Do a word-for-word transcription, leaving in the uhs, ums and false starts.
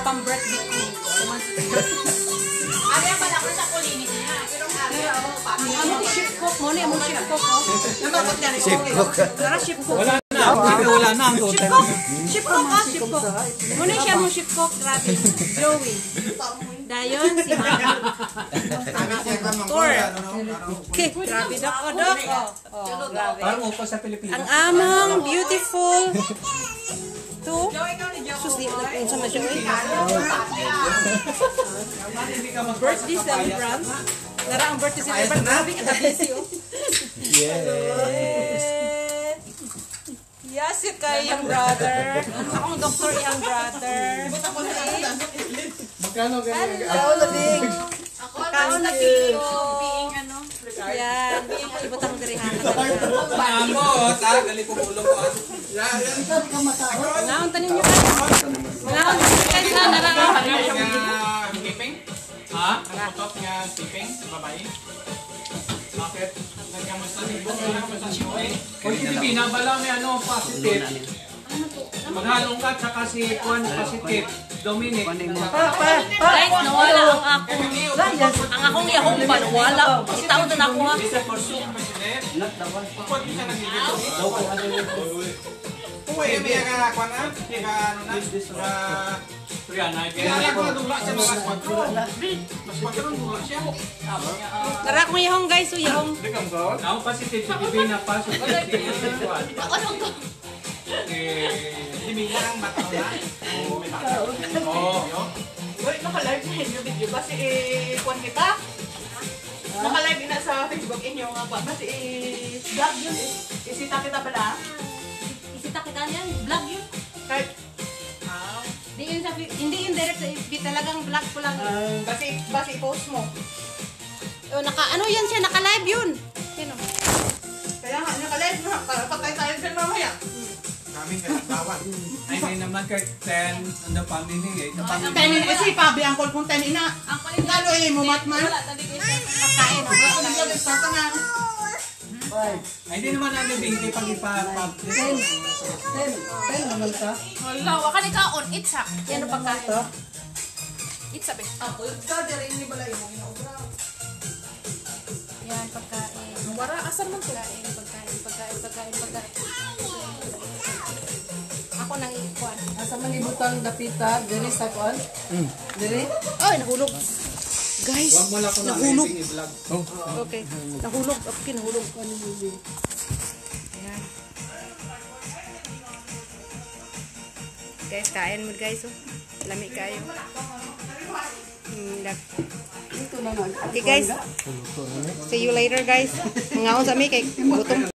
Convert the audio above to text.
pang birthday ko. Ano yung pala ko sa kulinis niya? Pero ano ako, paano? Ano yung chip cook mo? Ano yung chip cook mo? Namakot niya. Chip cook. Tara, chip cook. Wala na. Wala na ang Chip total. cook. Chip cook ha, chip cook. Muna siya mo chip cook. Grabe. Joey. Dayon, si Mama. Tour. Okay, grabe dok. O dok. Oh, grabe. Parang upo sa Pilipinas. Ang amang beautiful to sus di na kung sama siya oy. Birthday celebrant. Nara ang birthday celebrant. Grabe ka busy oh. Yes. Yes, yung kay young brother. Akong doktor young brother. Magkano ganyan? Hello. Kaon na kilo. Being ano? Yan. Ibot ang dirihan. Amot, ah, gali ko ulo ko. Naon tanin niyo kayo. Naon tanin na narang. Skipping? Ha? Top nga skipping? Babae? Bakit? Nagkamusta ni Bo? Kung Pilipina, bala may ano, positive. Maghalong ka, tsaka si Juan positive. Dominic. Guys, nawala ang ako. Ang akong yahong pa, nawala. Itaw na ako ha. Uy, may ka kuan na? May ka ano na? Rihanna. Kaya ako nadula siya mga squadron. Mas squadron dula siya. Tara kong yahong guys, o yahong. Ako positive si Pilipina, positive si Juan. Ako nung ko. Eh, hindi mo lang mataw na. Oo, may mataw. Oo. Uy, naka-live sa inyo video. Basi i-kuhan kita. Naka-live na sa Facebook inyo nga pa. Basi i-vlog yun. Isita kita ba na? Isita kita niyan. Vlog yun. Kahit, Hindi yun sa hindi yun direct sa F B, talagang vlog ko lang. basi, basi i-post mo. O naka ano yan siya, naka-live yun. Sino? Kaya nga, naka-live na. Para patay tayo dyan mamaya. Kaming kalabawan. Ay, hindi naman kay ten on the family eh. Ten in kasi pabi ang call kung ten ina. Ang kulit Lalo eh, mumat man. wala. Tali ko siya. Pagkain. Ako naglag start na. Ay, hindi naman ano binti pag ipapag. Wala, waka ni kaon. It's ha. Yan ang pagkain. It's sabi. Ako, ikaw dyan hindi pala yung inaubra. Yan, pagkain. Wara, asan man to? Pagkain, pagkain, pagkain, pagkain, pagkain. Ako nang ikuan. Asa man ibutang dapita, diri sa kuan? Mm. Diri? Ay, nahulog. Guys, Huwag mo lang ko na nahulog. amazing i-vlog. Okay, nahulog. Okay, nahulog. Ayan. Guys, kain mo guys. Oh. Lami kayo. Mm, lag- Ito na nga. Okay guys. See you later guys. Ngaon sa mi kay gutom.